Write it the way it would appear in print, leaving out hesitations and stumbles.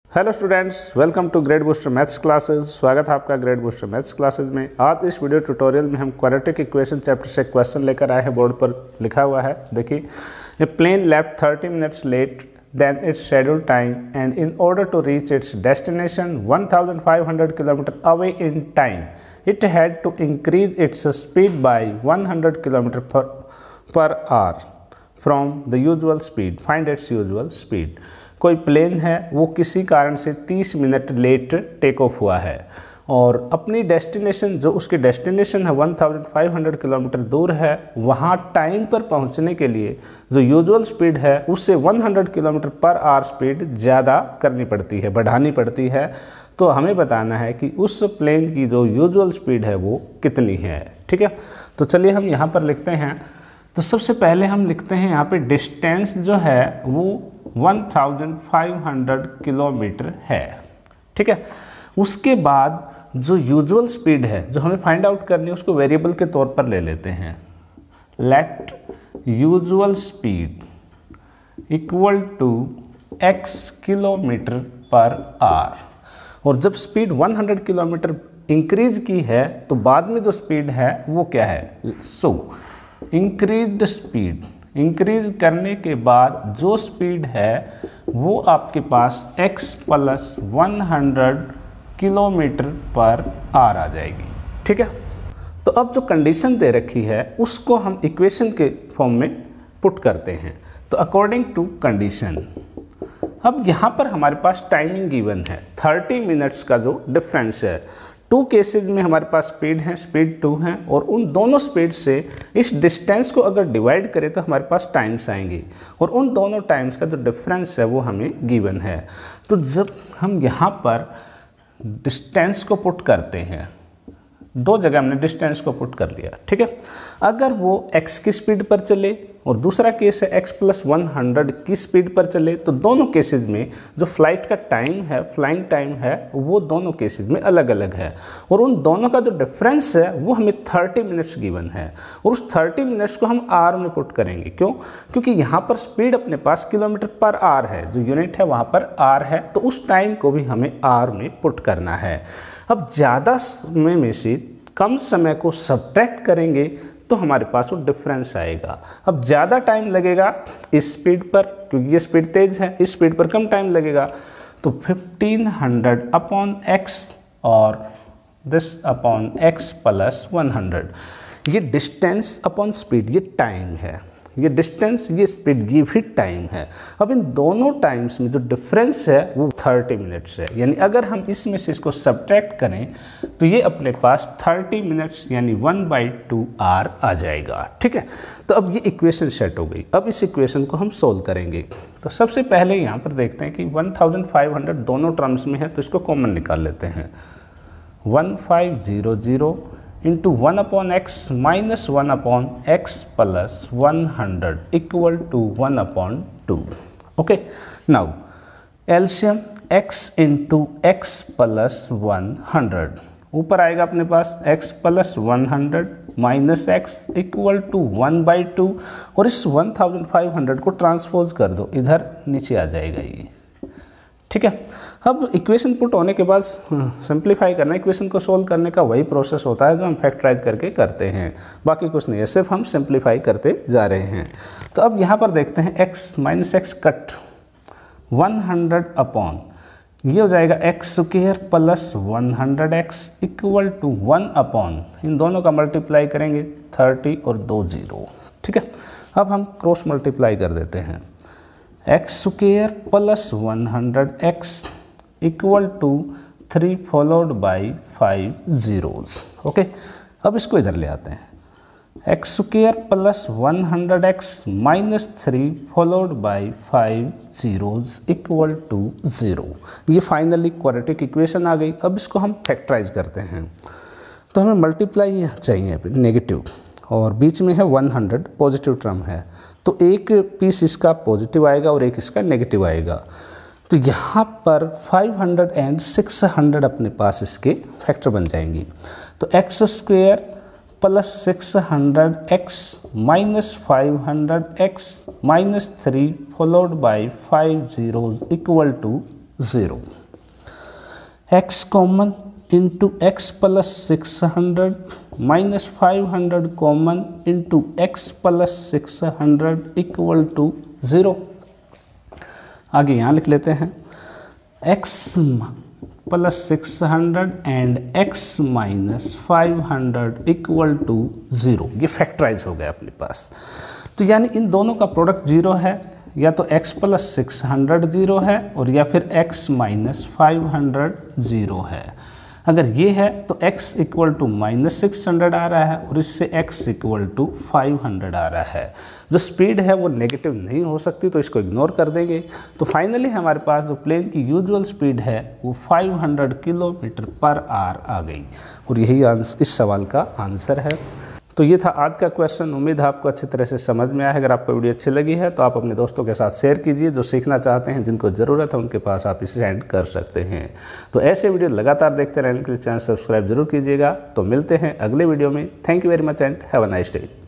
Hello students, welcome to grade booster maths classes. स्वागत है आपका ग्रेड बूस्टर मैथ्स क्लासेस में। आज इस वीडियो ट्यूटोरियल में हम क्वाड्रेटिक इक्वेशन चैप्टर से क्वेश्चन लेकर आए हैं। बोर्ड पर लिखा हुआ है, देखिए, a plane left 30 minutes late then its scheduled time and in order to reach its destination 1500 kilometre away in time it had to increase its speed by 100 kilometre per hour from the usual speed. Find its usual speed. कोई plane है, वो किसी कारण से 30 minute let take off हुआ है और अपनी डेस्टिनेशन, जो उसकी डेस्टिनेशन है 1500 किलोमीटर दूर है, वहाँ टाइम पर पहुँचने के लिए जो यूजुअल स्पीड है उससे 100 किलोमीटर पर आवर स्पीड ज़्यादा करनी पड़ती है, बढ़ानी पड़ती है। तो हमें बताना है कि उस प्लेन की जो यूजुअल स्पीड है वो कितनी है। ठीक है, तो चलिए हम यहाँ पर लिखते हैं। तो सबसे पहले हम लिखते हैं यहाँ पे डिस्टेंस जो है वो 1500 किलोमीटर है। ठीक है, उसके बाद जो यूजुअल स्पीड है जो हमें फाइंड आउट करनी है उसको वेरिएबल के तौर पर ले लेते हैं। Let usual speed equal to x kilometre per hour. और जब स्पीड 100 किलोमीटर इंक्रीज की है तो बाद में जो स्पीड है वो क्या है, इंक्रीज स्पीड। इंक्रीज करने के बाद जो स्पीड है वो आपके पास x plus 100 kilometre per hour आ जाएगी। ठीक है, तो अब जो कंडीशन दे रखी है उसको हम इक्वेशन के फॉर्म में पुट करते हैं। तो अकॉर्डिंग टू कंडीशन, अब यहाँ पर हमारे पास टाइमिंग गिवन है 30 मिनट्स का जो डिफरेंस है। टू केसेज में हमारे पास स्पीड है, स्पीड 2 है, और उन दोनों स्पीड से इस डिस्टेंस को अगर डिवाइड करें तो हमारे पास टाइम्स आएंगे और उन दोनों टाइम्स का जो डिफरेंस है वो हमें गिवन है। तो जब हम यहाँ पर डिस्टेंस को पुट करते हैं, दो जगह हमने डिस्टेंस को पुट कर लिया। ठीक है, अगर वो x की स्पीड पर चले और दूसरा केस है x प्लस 100 की स्पीड पर चले, तो दोनों केसेस में जो फ्लाइट का टाइम है, फ्लाइंग टाइम है, वो दोनों केसेस में अलग अलग है और उन दोनों का जो डिफरेंस है वो हमें 30 मिनट्स गिवन है और उस 30 मिनट्स को हम आर में पुट करेंगे। क्यों? क्योंकि यहाँ पर स्पीड अपने पास किलोमीटर पर आवर है, जो यूनिट है वहाँ पर आर है, तो उस टाइम को भी हमें आर में पुट करना है। अब ज़्यादा समय में से कम समय को सब्ट्रैक्ट करेंगे तो हमारे पास वो डिफरेंस आएगा। अब ज़्यादा टाइम लगेगा इस स्पीड पर, क्योंकि ये स्पीड तेज़ है, इस स्पीड पर कम टाइम लगेगा, तो 1500 अपॉन x और दिस अपॉन x प्लस 100। ये डिस्टेंस अपॉन स्पीड, ये टाइम है, ये डिस्टेंस, ये स्पीड, ये भी टाइम है। अब इन दोनों टाइम्स में जो डिफरेंस है वो 30 मिनट्स है। यानी अगर हम इसमें से इसको सब्ट्रैक्ट करें तो ये अपने पास 30 मिनट्स यानी 1/2 आवर आ जाएगा। ठीक है, तो अब ये इक्वेशन सेट हो गई। अब इस इक्वेशन को हम सोल्व करेंगे। तो सबसे पहले यहाँ पर देखते हैं कि 1500 दोनों टर्म्स में है, तो इसको कॉमन निकाल लेते हैं। 1500 into 1/x minus 1/x plus 100 equal to 1/2। Okay, now LCM x into x plus 100, ऊपर आएगा अपने पास x plus 100 minus x equal to 1/2 और इस 1500 को ट्रांसपोज कर दो, इधर नीचे आ जाएगा ये। ठीक है, अब इक्वेशन पुट होने के बाद सिंप्लीफाई करना, इक्वेशन को सोल्व करने का वही प्रोसेस होता है जो हम फैक्टराइज करके करते हैं, बाकी कुछ नहीं है, सिर्फ हम सिंप्लीफाई करते जा रहे हैं। तो अब यहाँ पर देखते हैं x minus x cut 100 upon, ये हो जाएगा x square plus 100x equal to 1 upon, इन दोनों का मल्टीप्लाई करेंगे 30 और 2 0। ठीक है, अब हम क्रॉस मल्टीप्लाई कर देते हैं। x square plus 100x equal to 3 followed by 5 zeros। Okay, अब इसको इधर ले आते हैं। x square plus 100x minus 3 followed by 5 zeros equal to 0। ये फाइनली क्वाड्रेटिक इक्वेशन आ गई। अब इसको हम फैक्टराइज करते हैं, तो हमें मल्टीप्लाई चाहिए नेगेटिव और बीच में है 100, पॉजिटिव टर्म है, तो एक पीस इसका पॉजिटिव आएगा और एक इसका नेगेटिव आएगा। तो यहाँ पर 500 एंड 600 अपने पास इसके फैक्टर बन जाएंगी। तो x square plus 600x minus 500x minus 3 followed by 5 zeros equal to 0, x common into x plus 600 minus 500 common into x plus 600 equal to 0। आगे यहाँ लिख लेते हैं x plus 600 and x minus 500 equal to 0। ये factorise हो गया अपने पास। तो यानी इन दोनों का प्रोडक्ट 0 है, या तो x प्लस 600 0 है और या फिर x माइनस 500 0 है। अगर ये है तो x इक्वल टू माइनस 600 आ रहा है और इससे x इक्वल टू 500 आ रहा है। जो स्पीड है वो नेगेटिव नहीं हो सकती, तो इसको इग्नोर कर देंगे। तो फाइनली हमारे पास जो प्लेन की यूजुअल स्पीड है वो 500 किलोमीटर पर आवर आ गई, और यही इस सवाल का आंसर है। तो ये था आज का क्वेश्चन। उम्मीद है आपको अच्छी तरह से समझ में आया है। अगर आपको वीडियो अच्छी लगी है तो आप अपने दोस्तों के साथ शेयर कीजिए। जो सीखना चाहते हैं, जिनको ज़रूरत है, उनके पास आप इसे सेंड कर सकते हैं। तो ऐसे वीडियो लगातार देखते रहने के लिए चैनल सब्सक्राइब जरूर कीजिएगा। तो मिलते हैं अगले वीडियो में। Thank you very much and have a nice day.